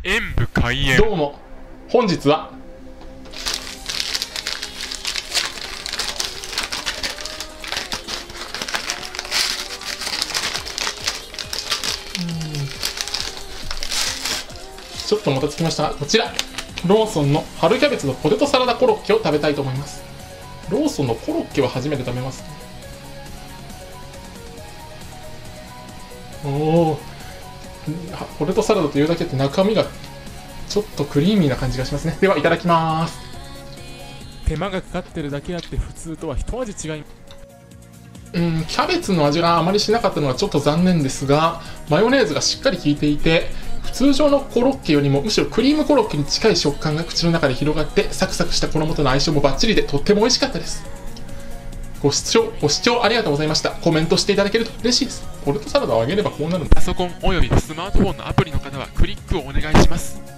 演武開演。 どうも本日はちょっともたつきましたが、こちらローソンの春キャベツのポテトサラダコロッケを食べたいと思います。ローソンのコロッケは初めて食べます。おお、ポテトサラダというだけで中身がちょっとクリーミーな感じがしますね。ではいただきます。 手間がかかってるだけあって普通とは一味違い。 キャベツの味があまりしなかったのはちょっと残念ですが、マヨネーズがしっかり効いていて、通常のコロッケよりもむしろクリームコロッケに近い食感が口の中で広がって、サクサクした衣との相性もバッチリでとっても美味しかったです。ご視聴ありがとうございました。コメントしていただけると嬉しいです。ポテトサラダをあげればこうなるんだ。 パソコンおよびスマートフォンのアプリの方はクリックをお願いします。